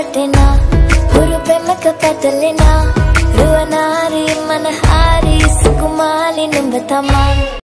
වැටෙනා හුරු පෙමක පැටලෙනා රුවනාරි මනහාරි සුකුමාලි නුඹ තමා